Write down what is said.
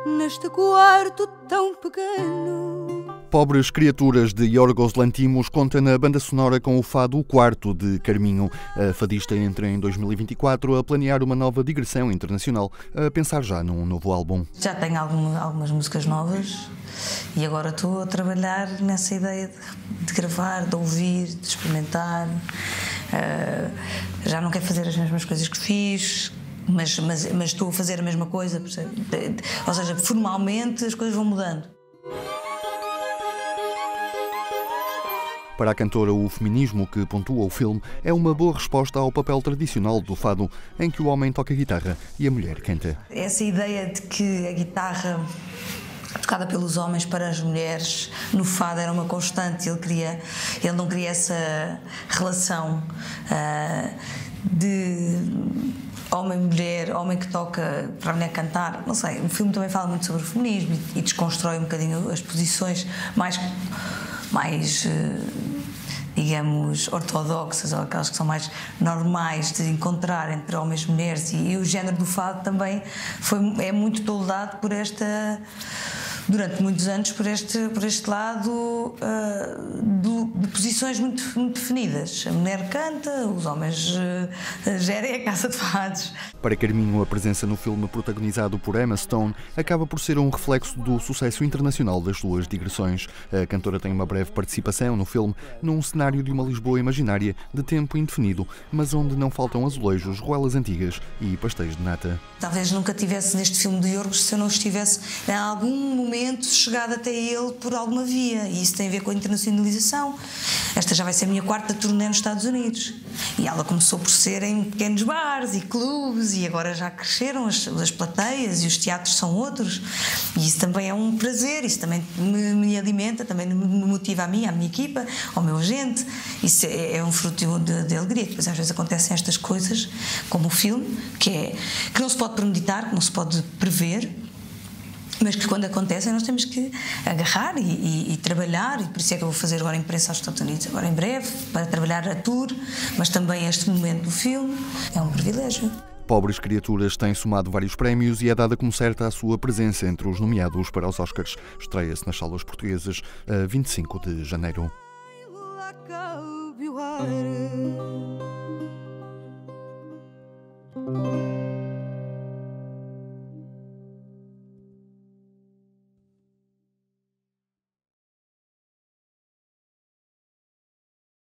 neste quarto tão pequeno. Pobres Criaturas, de Yorgos Lanthimos, conta na banda sonora com o fado O Quarto, de Carminho. A fadista entra em 2024 a planear uma nova digressão internacional, a pensar já num novo álbum. Já tenho algumas músicas novas e agora estou a trabalhar nessa ideia de gravar, de ouvir, de experimentar. Já não quero fazer as mesmas coisas que fiz, mas estou a fazer a mesma coisa. Ou seja, formalmente as coisas vão mudando. Para a cantora, o feminismo que pontua o filme é uma boa resposta ao papel tradicional do fado, em que o homem toca guitarra e a mulher canta. Essa ideia de que a guitarra tocada pelos homens para as mulheres no fado era uma constante. Ele não queria essa relação de homem-mulher, homem que toca para a mulher cantar. Não sei, o filme também fala muito sobre o feminismo e desconstrói um bocadinho as posições mais digamos, ortodoxas, ou aquelas que são mais normais de encontrar entre homens e mulheres. E o género do fado também é muito toldado por durante muitos anos, por este lado de posições muito definidas. A mulher canta, os homens gerem a casa de fados. Para Carminho, a presença no filme protagonizado por Emma Stone acaba por ser um reflexo do sucesso internacional das suas digressões. A cantora tem uma breve participação no filme, num cenário de uma Lisboa imaginária, de tempo indefinido, mas onde não faltam azulejos, roelas antigas e pastéis de nata. Talvez nunca tivesse neste filme de Yorgos se eu não estivesse em algum momento chegado até ele por alguma via, e isso tem a ver com a internacionalização. Esta já vai ser a minha 4ª turnê nos Estados Unidos, e ela começou por ser em pequenos bares e clubes, e agora já cresceram as plateias e os teatros são outros, e isso também é um prazer, isso também me alimenta, também me motiva a mim, à minha equipa, ao meu agente. Isso é um fruto de alegria. Depois às vezes acontecem estas coisas, como o filme, que não se pode premeditar, que não se pode prever, mas que quando acontecem nós temos que agarrar e trabalhar, e por isso é que eu vou fazer agora a imprensa aos Estados Unidos agora em breve, para trabalhar a tour, mas também este momento do filme. É um privilégio. Pobres Criaturas tem somado vários prémios e é dada como certa a sua presença entre os nomeados para os Oscars. Estreia-se nas salas portuguesas a 25 de janeiro.